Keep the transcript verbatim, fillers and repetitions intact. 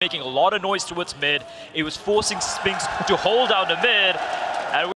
making a lot of noise towards mid. It was forcing Spinks to hold down the mid,